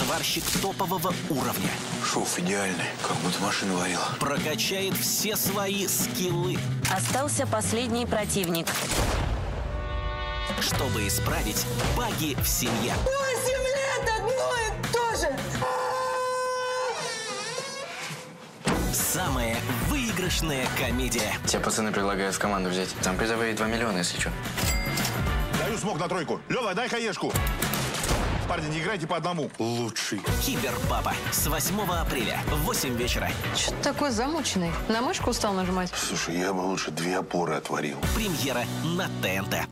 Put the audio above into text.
сварщик топового уровня. Шов идеальный, как будто машину варил. Прокачает все свои скиллы. Остался последний противник. Чтобы исправить баги в семье. 8 лет одно и то же! Самая выигрышная комедия. Те пацаны предлагают в команду взять. Там призовые 2 миллиона, если что. Даю смог на тройку. Лёва, дай хаешку. Парни, не играйте по одному. Лучший. Киберпапа. С 8 апреля в 8 вечера. Что-то такой замученный. На мышку устал нажимать. Слушай, я бы лучше 2 опоры отварил. Премьера на ТНТ.